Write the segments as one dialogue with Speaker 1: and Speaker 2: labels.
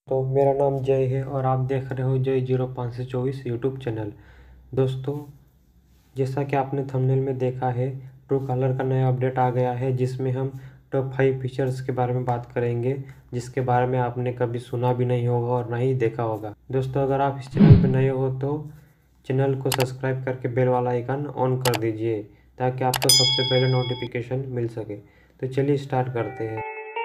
Speaker 1: तो मेरा नाम जय है और आप देख रहे हो जय 0524 यूट्यूब चैनल। दोस्तों, जैसा कि आपने थंबनेल में देखा है, ट्रू कलर का नया अपडेट आ गया है जिसमें हम टॉप 5 फीचर्स के बारे में बात करेंगे, जिसके बारे में आपने कभी सुना भी नहीं होगा और ना ही देखा होगा। दोस्तों, अगर आप इस चैनल पर नए हो तो चैनल को सब्सक्राइब करके बेल वाला आइकन ऑन कर दीजिए ताकि आपको सबसे पहले नोटिफिकेशन मिल सके। तो चलिए स्टार्ट करते हैं।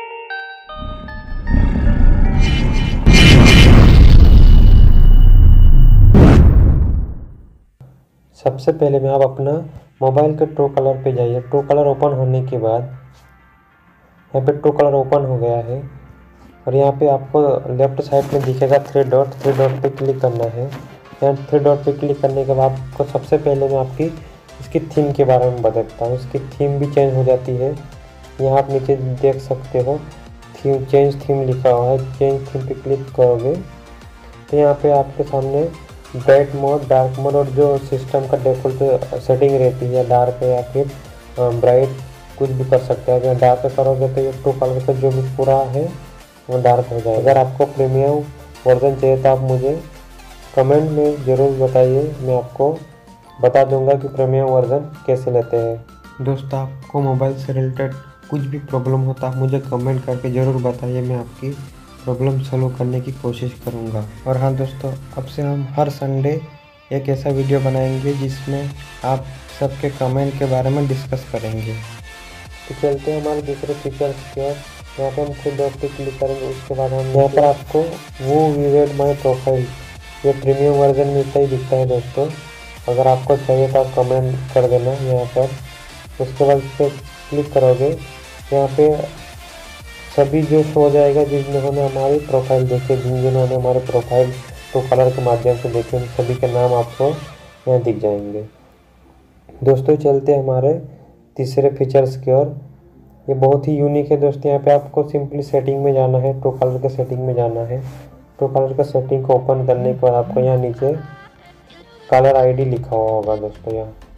Speaker 1: सबसे पहले में आप अपना मोबाइल के ट्रू कलर पे जाइए। ट्रू कलर ओपन होने के बाद यहाँ पे ट्रू कलर ओपन हो गया है और यहाँ पे आपको लेफ्ट साइड में दिखेगा थ्री डॉट पे क्लिक करना है। यहाँ थ्री डॉट पे क्लिक करने के बाद आपको सबसे पहले मैं आपकी इसकी थीम के बारे में बताता हूँ। इसकी थीम भी चेंज हो जाती है। यहाँ आप नीचे देख सकते हो थीम, चेंज थीम लिखा हुआ है। चेंज थीम पे क्लिक करोगे तो यहाँ पे आपके सामने ब्राइट मोड, डार्क मोड और जो सिस्टम का डिफ़ॉल्ट सेटिंग रहती है डार्क या फिर ब्राइट, कुछ भी कर सकते हैं। अगर डार्क करोगे तो ये ट्रू कलर का जो भी पूरा है वो डार्क हो जाएगा। अगर आपको प्रीमियम वर्जन चाहिए तो आप मुझे कमेंट में ज़रूर बताइए, मैं आपको बता दूंगा कि प्रीमियम वर्जन कैसे लेते हैं। दोस्तों, आपको मोबाइल से रिलेटेड कुछ भी प्रॉब्लम होता है मुझे कमेंट करके ज़रूर बताइए, मैं आपकी प्रॉब्लम सॉल्व करने की कोशिश करूंगा। और हाँ दोस्तों, अब से हम हर संडे एक ऐसा वीडियो बनाएंगे जिसमें आप सबके कमेंट के बारे में डिस्कस करेंगे। तो चलते हैं हमारे दूसरे फीचर्स की ओर। यहाँ पर हम थ्री डॉट पे क्लिक करेंगे। उसके बाद हम यहाँ पर आपको वो विजिट माई प्रोफाइल, ये प्रीमियम वर्जन में इतना ही दिखता है दोस्तों। अगर आपको चाहिए तो आप कमेंट कर देना यहाँ पर। उसके बाद इस पर क्लिक करोगे, यहाँ पे सभी जो शो हो जाएगा जिन्होंने हमारी प्रोफाइल देखी, जिन्होंने हमारे प्रोफाइल ट्रू कलर के माध्यम से देखे, उन सभी के नाम आपको यहाँ दिख जाएंगे। दोस्तों, चलते हैं हमारे तीसरे फीचर्स की ओर। ये बहुत ही यूनिक है दोस्तों। यहाँ पे आपको सिंपली सेटिंग में जाना है, ट्रू कलर के सेटिंग में जाना है। ट्रू कलर के सेटिंग को ओपन करने के बाद आपको यहाँ नीचे कलर ID लिखा हुआ होगा दोस्तों।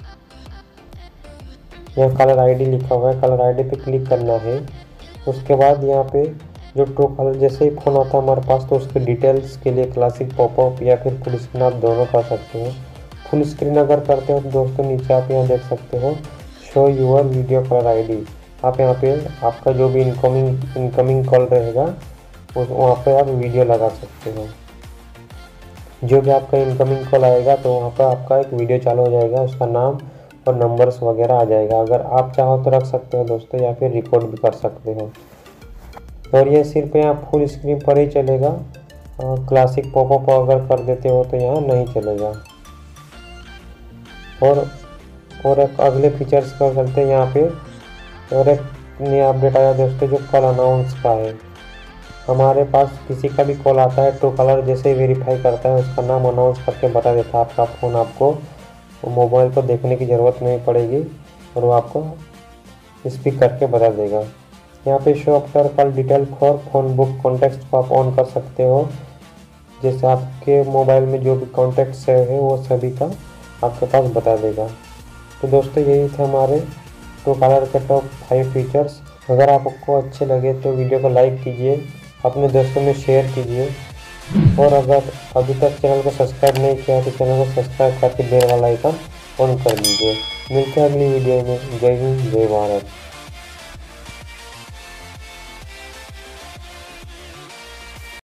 Speaker 1: यहाँ कलर ID लिखा हुआ है, कलर ID पे क्लिक करना है। उसके बाद यहाँ पे जो ट्रू कलर जैसे ही फ़ोन आता है हमारे पास तो उसके डिटेल्स के लिए क्लासिक, पॉपअप या फिर फुल स्क्रीन आप दोनों कर सकते हो। फुल स्क्रीन अगर करते हो तो दोस्तों नीचे आप यहाँ देख सकते हो show your video caller ID। आप यहाँ पे आपका जो भी इनकमिंग कॉल रहेगा उस वहाँ पे आप वीडियो लगा सकते हो। जो भी आपका इनकमिंग कॉल आएगा तो वहाँ पर आपका एक वीडियो चालू हो जाएगा, उसका नाम और नंबर्स वगैरह आ जाएगा। अगर आप चाहो तो रख सकते हो दोस्तों, या फिर रिकॉर्ड भी कर सकते हो। और ये सिर्फ यहाँ फुल स्क्रीन पर ही चलेगा, क्लासिक पॉपअप अगर कर देते हो तो यहाँ नहीं चलेगा। और एक अगले फीचर्स का चलते हैं यहाँ पे। और एक नया अपडेट आया दोस्तों जो कॉल अनाउंस का है। हमारे पास किसी का भी कॉल आता है, ट्रू कलर जैसे ही वेरीफाई करता है उसका नाम अनाउंस करके बता देता है आपका फ़ोन, आपको मोबाइल को देखने की ज़रूरत नहीं पड़ेगी और वो आपको स्पीक करके बता देगा। यहाँ पे show after call detail for phone book contact को आप ऑन कर सकते हो। जैसे आपके मोबाइल में जो भी कॉन्टेक्ट सेव है वो सभी का आपके पास बता देगा। तो दोस्तों, यही थे हमारे ट्रू कलर के टॉप 5 फीचर्स। अगर आपको अच्छे लगे तो वीडियो को लाइक कीजिए, अपने दोस्तों में शेयर कीजिए और अगर अभी तक चैनल को सब्सक्राइब नहीं किया तो चैनल को सब्सक्राइब करके बेल वाला आइकन ऑन कर दीजिए। मिलते हैं अगली वीडियो में। जय हिंद, जय भारत।